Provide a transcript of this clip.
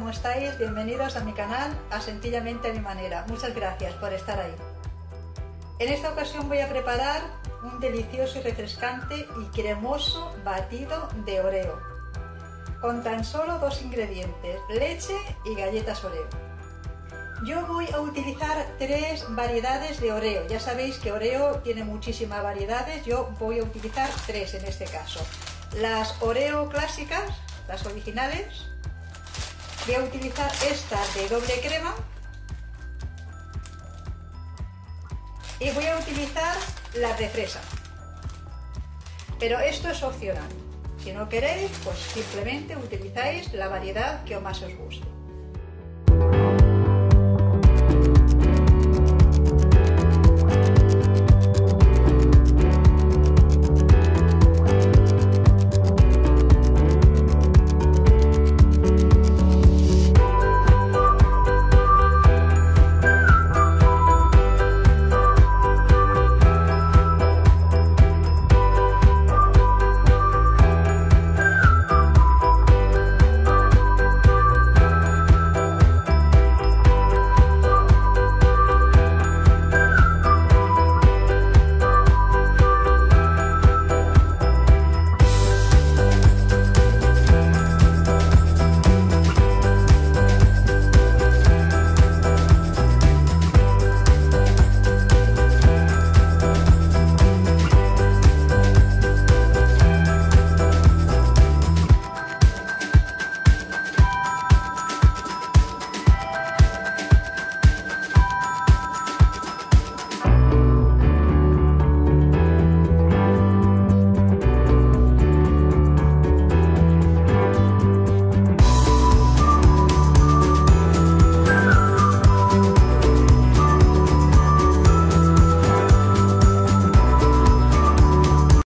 ¿cómo estáis? Bienvenidos a mi canal, a Sencillamente a mi manera. Muchas gracias por estar ahí. En esta ocasión voy a preparar un delicioso y refrescante y cremoso batido de Oreo, con tan solo dos ingredientes, leche y galletas Oreo. Yo voy a utilizar tres variedades de Oreo. Ya sabéis que Oreo tiene muchísimas variedades, yo voy a utilizar tres en este caso. Las Oreo clásicas, las originales. Voy a utilizar estas de doble crema. Y voy a utilizar las de fresa. Pero esto es opcional. Si no queréis, pues simplemente utilizáis la variedad que más os guste.